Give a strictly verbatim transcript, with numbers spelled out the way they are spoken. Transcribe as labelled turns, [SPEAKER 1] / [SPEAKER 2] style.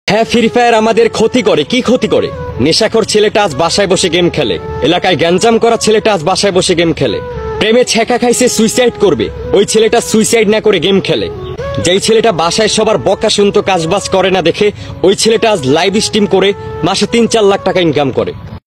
[SPEAKER 1] হ্যাঁ, free fire আমাদের ক্ষতি করে। কি ক্ষতি করে? নেশাখোর ছেলেটা আজ বাসায় বসে গেম খেলে, এলাকায় গ্যাঞ্জাম করা ছেলেটা আজ বাসায় বসে গেম খেলে, প্রেমে ছ্যাঁকা খাইছে সুইসাইড করবে, ওই ছেলেটা সুইসাইড না করে গেম খেলে। যেই ছেলেটা বাসায় সবার বকা শুনতো কাজবাজ করে না দেখে, ওই ছেলেটা আজ লাইভ স্ট্রিম করে মাসে তিন চার লাখ টাকা ইনকাম করে।